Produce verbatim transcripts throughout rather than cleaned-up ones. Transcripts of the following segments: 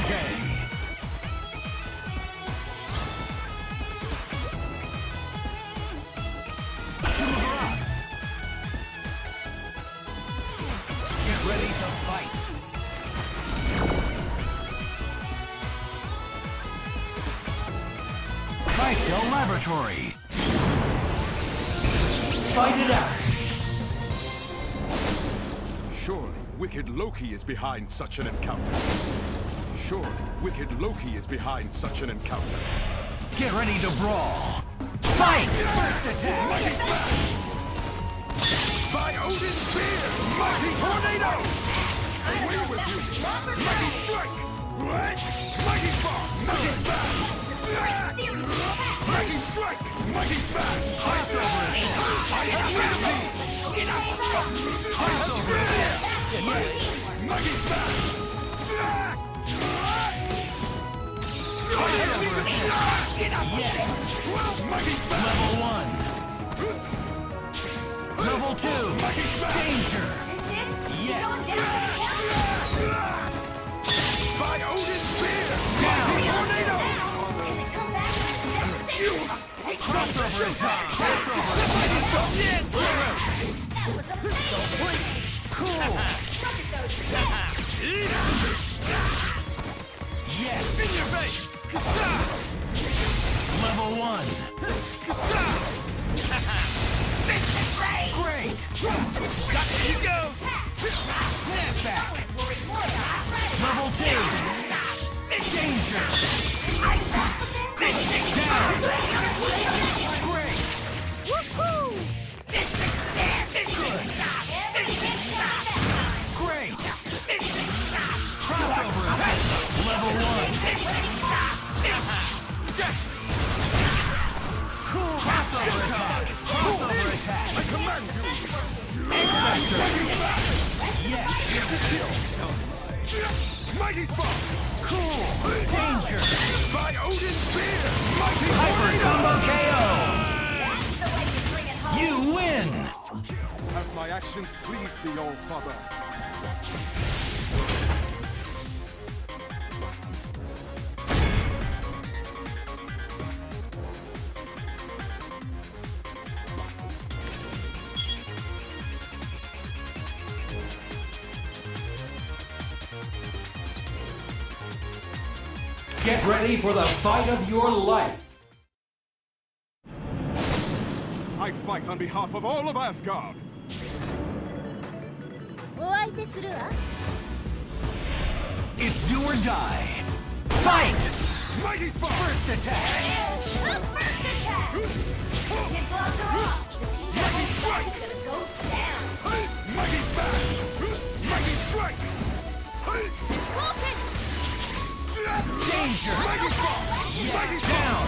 ARKADE. Get ready to fight. Psycho Laboratory. Fight it out. Surely wicked Loki is behind such an encounter. Surely wicked Loki is behind such an encounter. Get ready to brawl. Fight! First attack. Mighty Smash! By Odin's Spear! Mighty Tornado! Away with you! Mighty Strike! What? Mighty Spark! Mighty Smash! Mighty Strike! Mighty Smash! I have Rampage! I have Spear! Mighty Smash! Yes! Mighty Smash! Level one. Level two. Mighty Smash! Danger! Yes! By Odin's Spear! Down! Mighty Tornado! Crossover attack! Crossover! Cool! Yes! In your face! Level one. Great! Here you go! Snap back! Level two. Danger! Down! Great! Good! Great! Crossover attack! Level one. Cool! Crossover attack! Crossover attack! I command you! X-Factor! Yes! Mighty Spark! Cool! Danger! By Odin's Spear! Mighty Hyper Tornado! Combo K O! You win! Have my actions please thee, old father? Get ready for the fight of your life! I fight on behalf of all of Asgard! It's do or die. Fight! Mighty Spark! First attack! Mighty Strike! Mighty Smash! Mighty Strike! Danger! Mighty Spark! Mighty Down!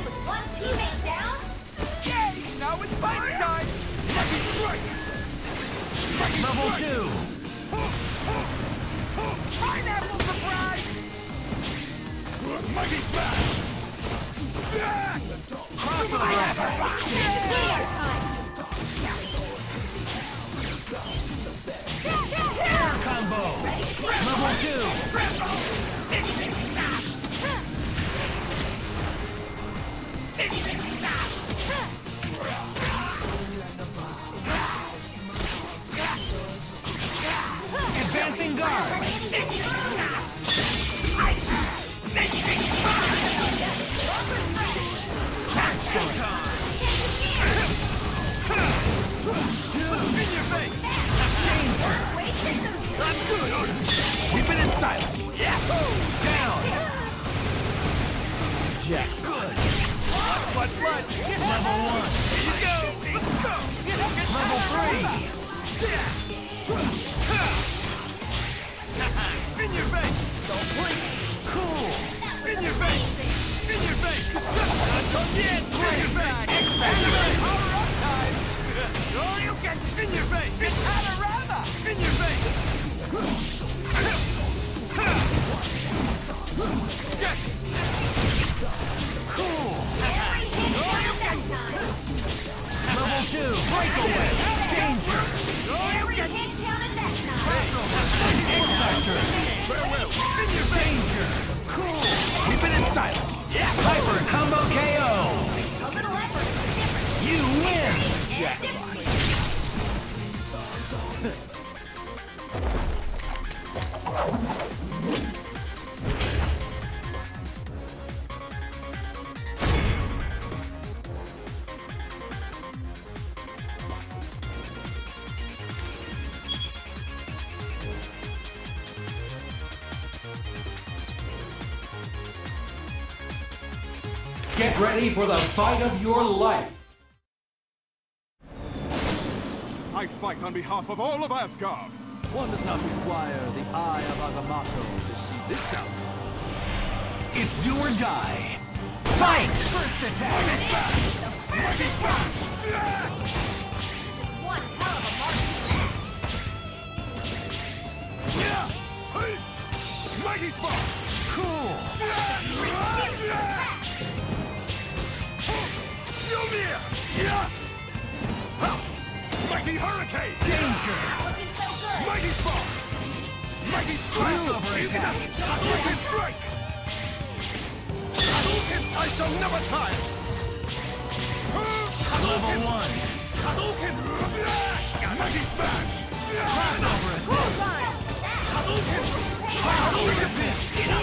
Yay! Now it's fight time! Mighty Strike! Mighty Level Strike! two! Pineapple surprise! Mighty Smash! Crossover attack! Air combo! Level two! Advancing guard! Showtime! In your face! Danger! I'm good, Odin! Keep it in style! Yahoo! Down! Jack, good! Blood, blood! Level one! Here you go! Let's go! Level three! In your face! Don't blink! Cool! In your face! In your face! Not done yet! In your face! X-Factor! Power up time! Oh, you can! In your face! It's Panorama! In your face! Cool! Oh, you can! Level two! Breakaway! Danger! Oh, you can! X-Factor! Farewell! In your face! Danger! Get ready for the fight of your life. I fight on behalf of all of Asgard. One does not require the eye of Agamotto to see this out. It's do or die. Fight! First attack! Mighty Smash! This is one hell of a marksman. Yeah! Hey! Mighty Spark! Cool! Mjolnir! Yeah! Ha! Mighty Hurricane! Danger! Looking so good. Mighty Spark! Mighty Strike! Crossover attack! Mighty Strike! Hadouken! I shall never tire! Level one! Hadouken! Mighty Smash! Crossover attack! Hadouken! Hadouken fist!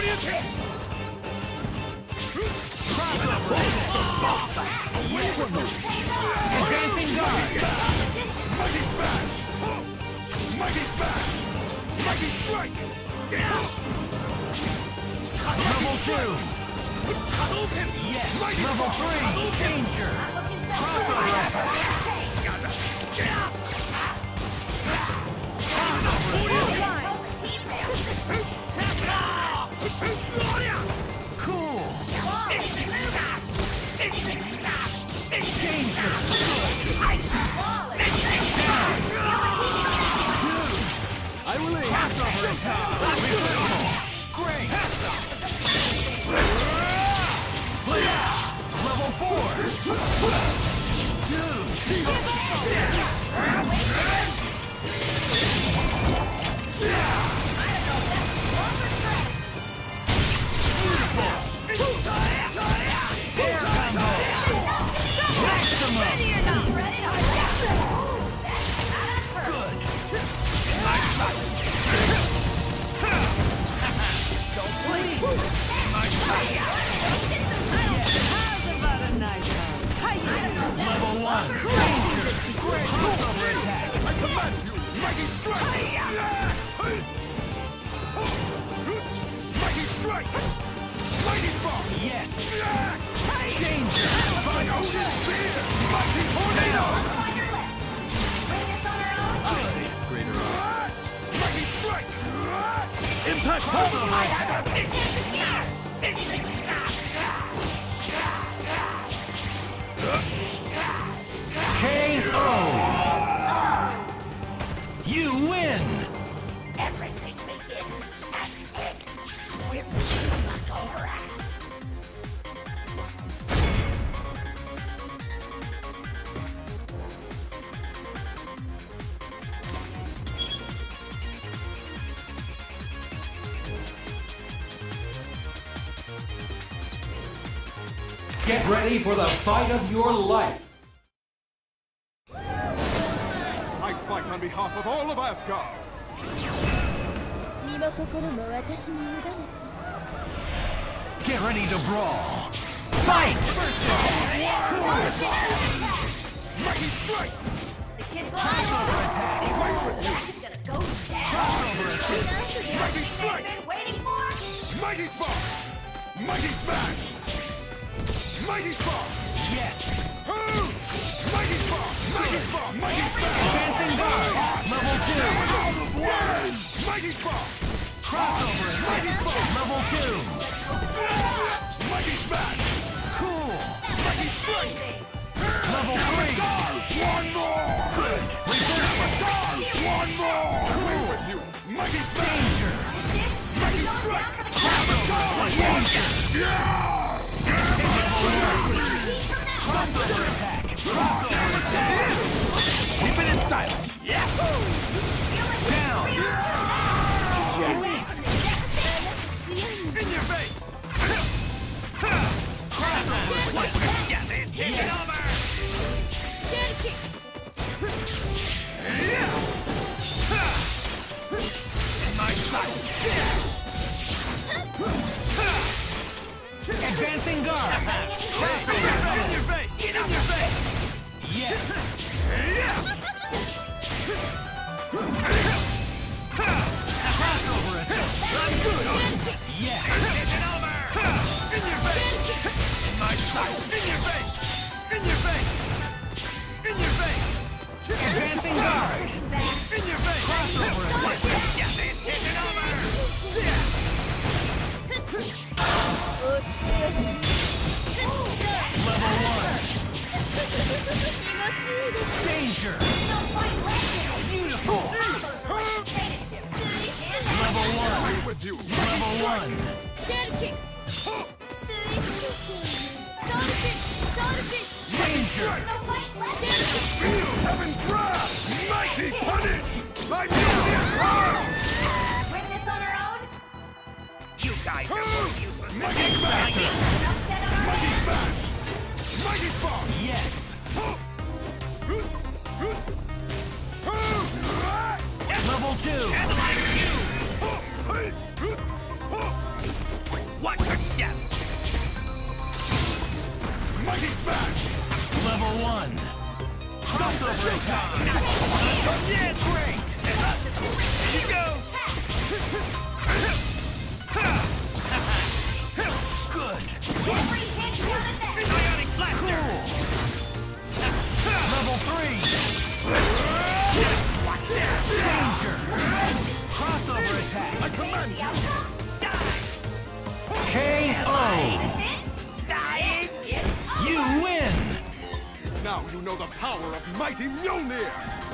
Crossover attack! Advancing guard! Mighty Smash! Mighty Smash! Mighty Strike! Level two! Hadouken! Yes! Mighty Level Spark! three! Danger! Looking so Crossover good. attack! Cool! Danger! I will aim. Crossover attack! Great! Level four! Two! Air combo! Maximum! Good! Don't bleed! Level one! Danger! Great crossover attack! I command you! Mighty Strike! Mighty Strike! Mighty Spark! Yes! Danger! By Odin Spear! Mighty Tornado! It's greater odds. Mighty Strike! Impact Crossover attack! K O! You win! Everything begins and ends with Shimagora. Get ready for the fight of your life. I fight on behalf of all of Asgard! Get ready to brawl! Fight! Mighty Strike! Crossover attack! Crossover attack! Mighty Strike! Waiting for? Mighty Spark! Mighty Smash! Mighty Spark! Yes! Mighty Spark! Mighty Spark! Mighty Smash! Advancing guard! Level two! Mighty Spark! Crossover attack! Level two! Mighty Smash! Cool! Mighty Strike! Level three! One more! Good! One more! Away with you! Mighty Smash! Danger! Mighty Strike! Danger! Yeah! Crossover attack! Crossover attack! Keep it in style! Yeah! Down! Sweet! In your face! Crossover attack! Yeah, they take it over! Yeah! In my sight! Advancing guard! In your face! In your face! Yes! Crossover attack! I'm good! Yes! In your face! In my sight! face! In your face! In your face! Advancing guard. In your face! Crossover attack. This isn't over! Level one. Danger. Beautiful. Level one. With you! Level one. Danger. Feel heaven's wrath! Mighty punish! I'm Mjolnir's power! Win this on our own? You guys are more useless than Mighty smash! Upset on our Mighty own? smash! Mighty spark! Yes. Level two. Watch your step! Mighty smash! Level one. Crossover attack. Yeah, great! Here you go! Good. Every hit counted that. Psionic blaster! Level three. Danger. Crossover attack. I command The you! outcome? K O. This is Dying! it's over. You win. Now you know the power of mighty Mjolnir!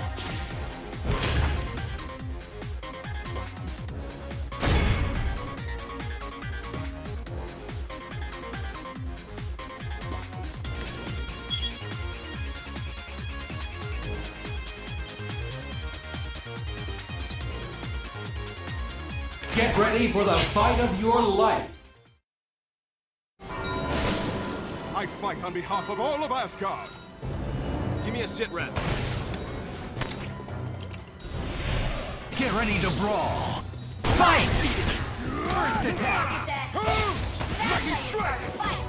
Get ready for the fight of your life. I fight on behalf of all of Asgard! Give me a sit rep. Get ready to brawl. Fight. First attack. That. Mighty strike! Fight.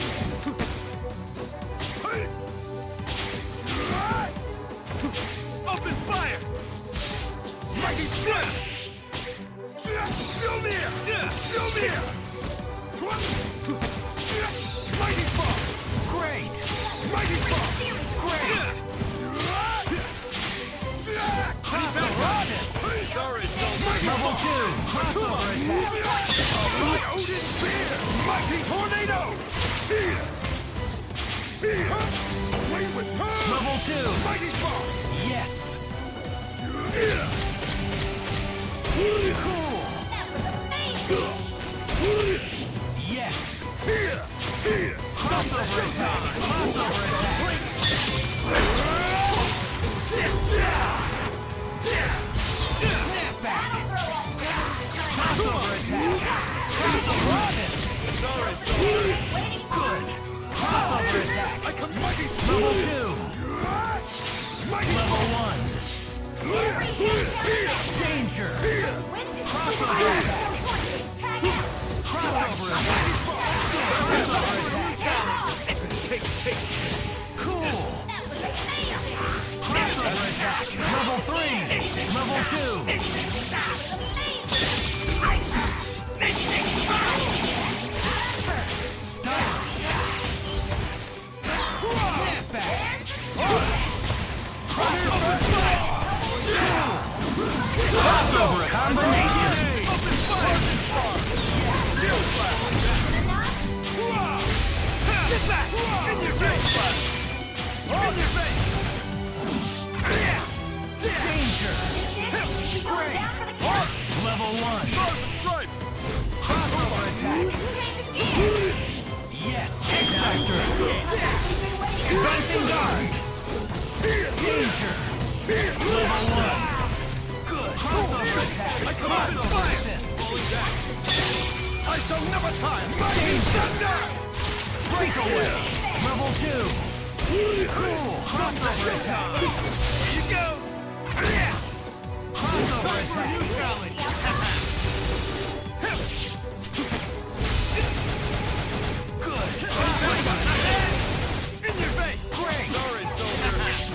Open fire! Mighty strike! Mjolnir! Mjolnir! Mighty spark! Great. Mighty spark! Great. Sorry, Level two. Crossover attack. My Odin spear! Mighty tornado! Here! Here! Away with her! Level two. Mighty spark! Yes. Here! Cool. That was amazing. Yes. Here! Here! Crossover attack. Crossover attack. Snap back. That'll throw off Crossover attack. Crossover attack. Sorry, waiting for Good. Crossover attack. I come mighty Level two. Mighty Level one. every hit counted. Danger. Win this. Crossover attack. Tag out. Crossover attack. Crossover attack. Take, take! Cool. That was amazing. Crossover attack. Level three. Level two. Snap back. Crossover attack. Crossover combination. Get back! In your face! In your face! Danger. Going down for the count. Level one. Stars and stripes! Crossover attack. Change of gear. Yes. X-Factor. You've been waiting. Advancing guard. Danger. Level one. Good. Crossover attack. I command Crossover fire! assist. Falling back! I shall never tire! Mighty thunder! Breakaway. Level two. Cool. Crossover attack. Here you go! Crossover Time for a new attack. challenge! Good. In your face! Great. Sorry, soldier!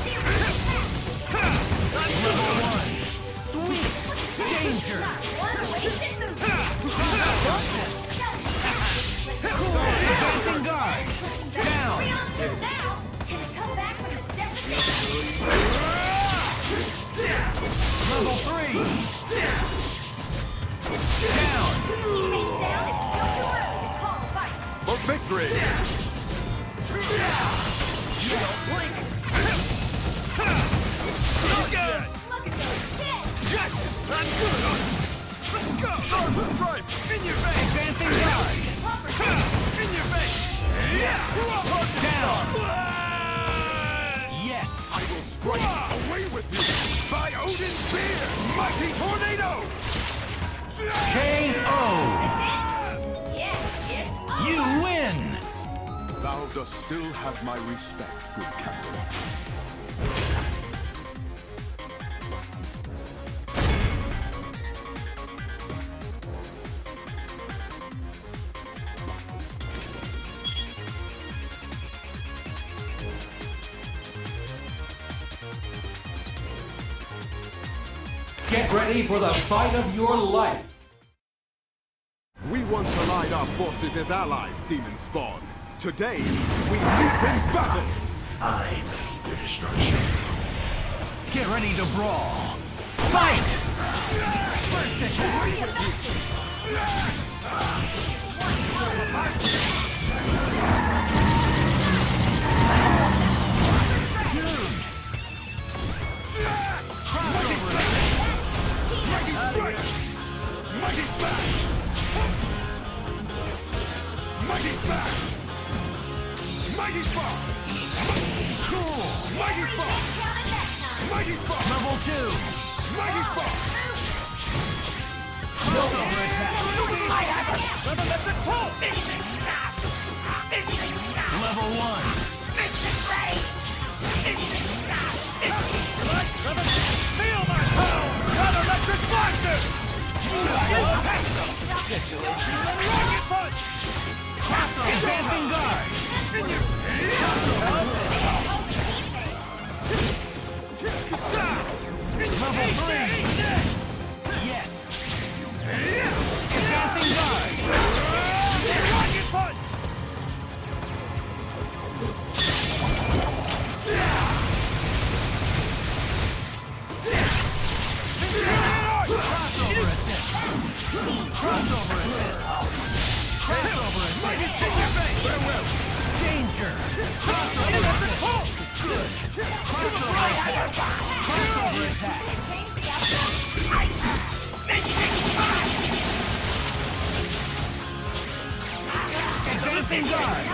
Level one. Sweet. Danger. One wasted move. Advancing guard. Down. Three on two. K O! That's it? Yes, it's over. You win! Thou dost still have my respect, good Captain. Get ready for the fight of your life! We once allied our forces as allies, Demon Spawn. Today, we meet in battle! I'm the destruction. Get ready to brawl. Fight! First attack! Mighty strike! Mighty smash! Mighty smash! Mighty spot! Cool! Mighty spot! Mighty spot! Level two! Mighty spot! Crossover attack! Level one! Feel my power! Got electric blaster! Rocket punch! Advancing guard! Level three! Yes! Advancing guard! Rocket punch! Crossover assist! Crossover assist! Crossover assist! Farewell! Danger! Crossover assist! Good! Crossover attack! Crossover attack! Advancing guard!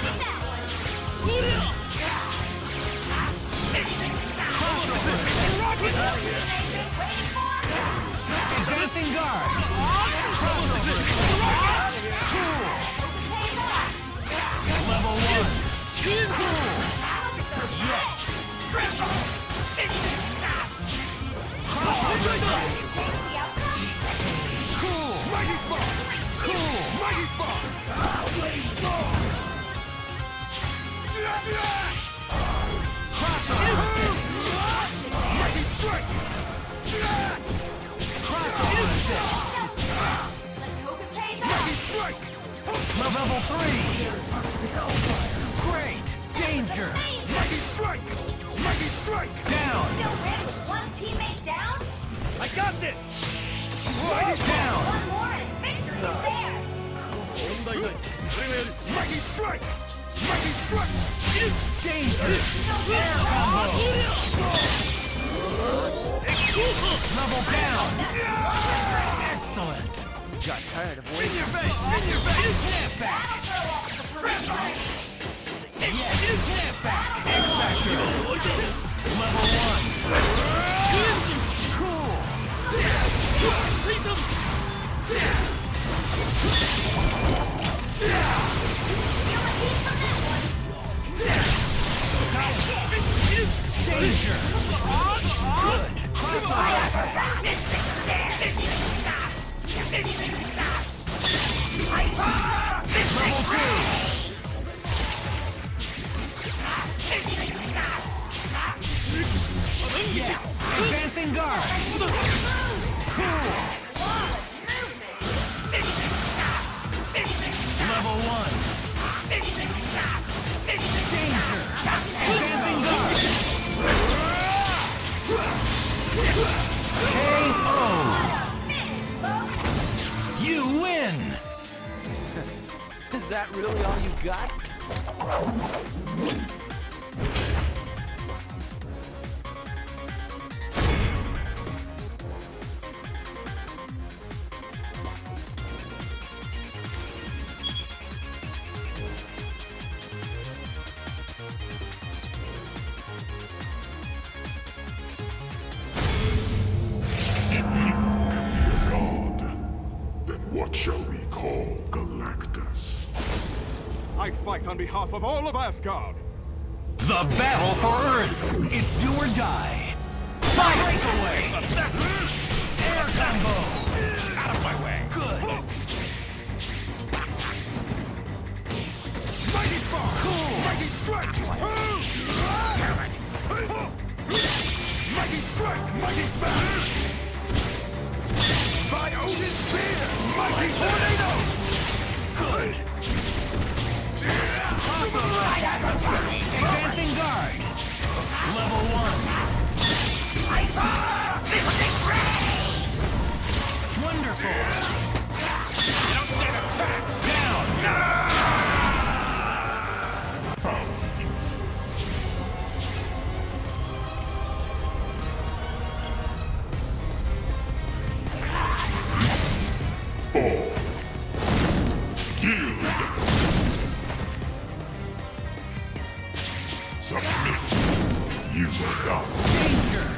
Advancing guard! Crossover! Cool! Level one! Cool! Yes! Crossover attack! Cool! Mighty spot! Cool! Mighty spot! Crossover assist! Mighty strike! Crossover assist! Let's hope it pays off. Mighty strike! Level three! Great! Danger! Mighty strike! Mighty strike! Down! Still rich? One teammate down? I got this! Down! One more and victory is theirs. Mighty strike! Mighty strike! Danger! Air combo! Level down! Excellent! Got tired of In waiting. your face! In your face! Snap back! Yes! Snap back! X Factor! Level one! Cool! Danger! Good! Crossover attack! Level two! Yes! Advancing guard! Cool! Level one! Danger! Advancing guard! K O! You win! Is that really all you got? fight on behalf of all of Asgard. The battle for Earth. It's do or die. Fight! Breakaway! Air combo! Out of my way! Good! Mighty Spark! Cool! Mighty Strike! Mighty Strike! Mighty Smash! By Odin Spear! Mighty Tornado! Good! Advancing guard! Level one! Wonderful! You don't get attacked! Down! Fall! Yield! Submit! You are done! Danger!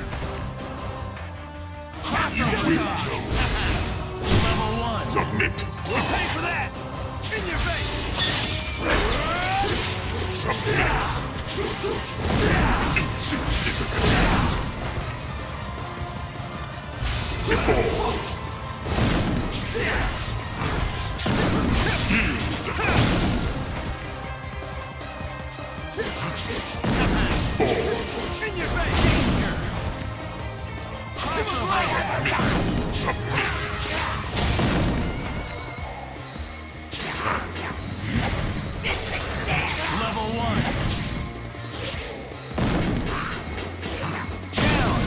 You will know! Level one! Submit! We'll pay for that! In your face! Submit! Insignificant! Fall! Yield! Fall! In your face! Danger! Submit! Level one! Down!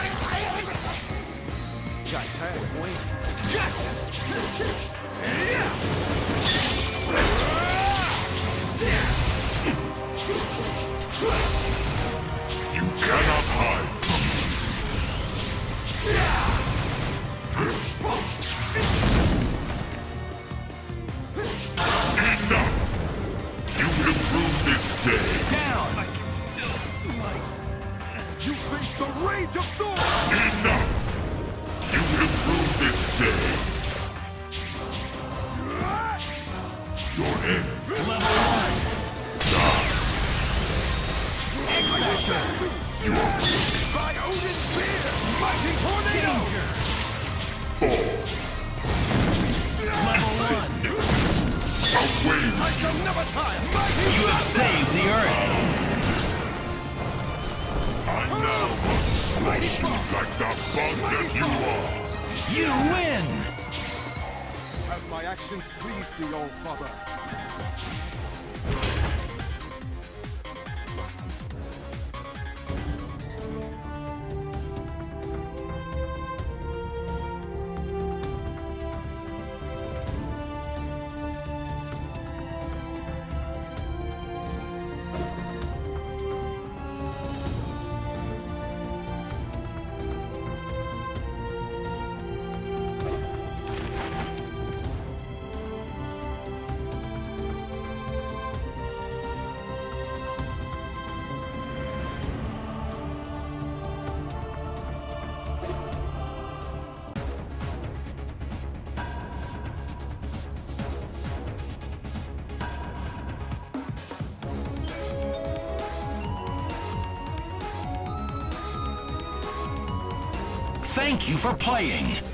Got tired, boy. You cannot hide from me. Enough! You will rue this day. Down! I can still... You face the rage of Thor! Enough! You will rue this day. Your end. Level one! Die. You are by Odin Spear! Mighty Tornado! Fall. Level one! Away! I shall never tire! You have saved the Earth! I now must squash you like the bug that you are! You win! Have my actions pleased thee, All Father? Thank you for playing!